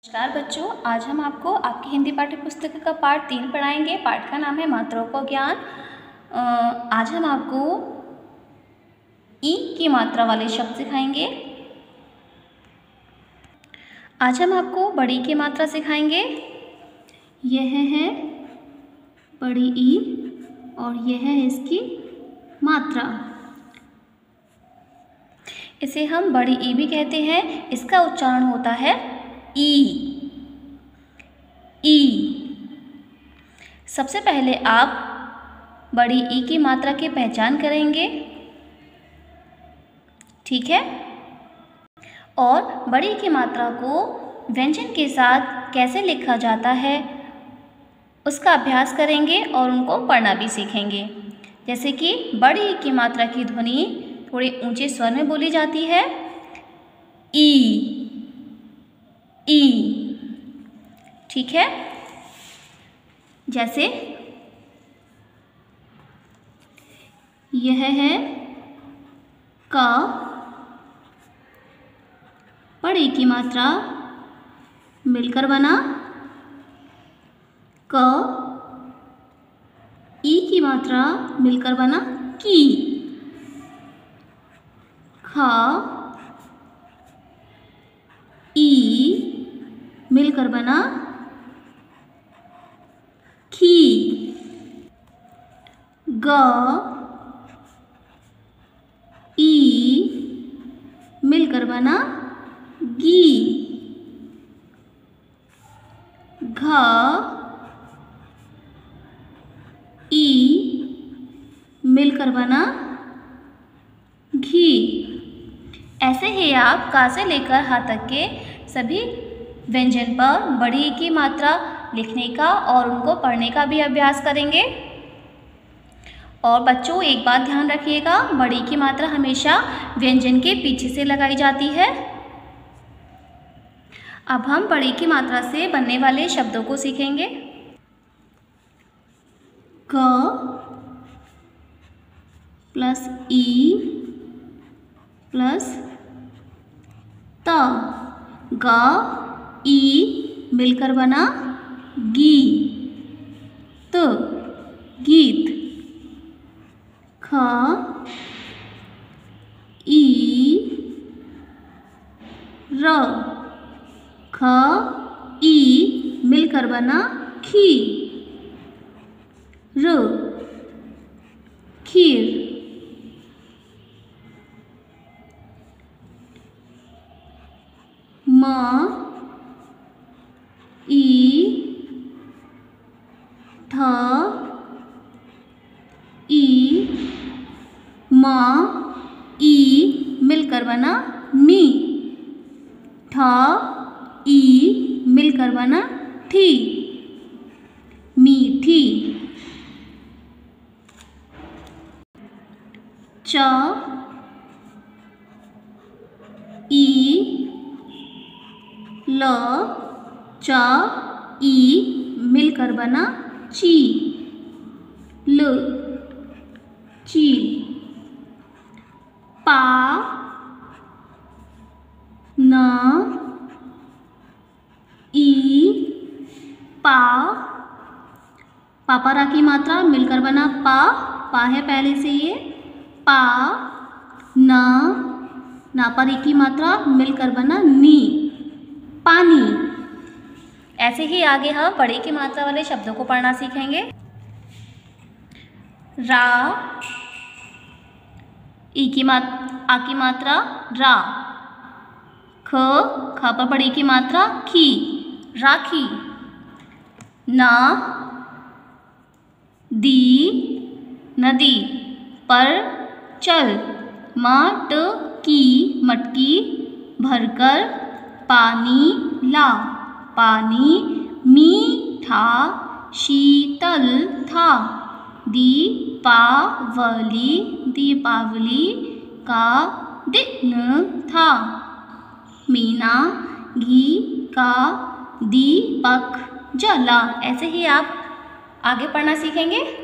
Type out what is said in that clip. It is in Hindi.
नमस्कार बच्चों, आज हम आपको आपकी हिंदी पाठ्य पुस्तक का पाठ 3 पढ़ाएंगे। पाठ का नाम है मात्राओं का ज्ञान। आज हम आपको ई की मात्रा वाले शब्द सिखाएंगे। आज हम आपको बड़ी की मात्रा सिखाएंगे। यह है बड़ी ई और यह है इसकी मात्रा। इसे हम बड़ी ई भी कहते हैं। इसका उच्चारण होता है ई। सबसे पहले आप बड़ी ई की मात्रा की पहचान करेंगे, ठीक है। और बड़ी ई की मात्रा को व्यंजन के साथ कैसे लिखा जाता है उसका अभ्यास करेंगे और उनको पढ़ना भी सीखेंगे। जैसे कि बड़ी ई की मात्रा की ध्वनि थोड़े ऊंचे स्वर में बोली जाती है, ई, ठीक है। जैसे यह है का, बड़ी की मात्रा मिलकर बना क, ई की मात्रा मिलकर बना की, खा, ई मिलकर बना खी, ग, ई मिलकर बना गी, घ, ई मिलकर बना घी। ऐसे ही आप का से लेकर हा तक के सभी व्यंजन पर बड़ी ई की मात्रा लिखने का और उनको पढ़ने का भी अभ्यास करेंगे। और बच्चों, एक बात ध्यान रखिएगा, बड़ी की मात्रा हमेशा व्यंजन के पीछे से लगाई जाती है। अब हम बड़ी की मात्रा से बनने वाले शब्दों को सीखेंगे। ग प्लस ई प्लस त, ग ई मिलकर बना गी, त गीत, ख, ई, र, ख, ई मिलकर बना खी, र, खीर, म, ई, ठ, ई, म, ई मिलकर बना मी, ठ, ई मिलकर बना ठी, मीठी, च, ई, ल, च, ई मिलकर बना ची, ल, चील, पा, न, ई, पा, पापरा की मात्रा मिलकर बना पा है पहले से ये, पा, न, नापर ई की मात्रा मिलकर बना नी, पानी। ऐसे ही आगे हम बड़ी की मात्रा वाले शब्दों को पढ़ना सीखेंगे। रा, ई की आ की मात्रा रा, ख पर बड़ी की मात्रा खी, राखी, ना, दी, नदी, पर चल, मटकी, मटकी, भरकर, पानी ला, पानी, मीठा, शीतल था, दीपावली, दीपावली का दिन था, मीना घी का दीपक जला। ऐसे ही आप आगे पढ़ना सीखेंगे।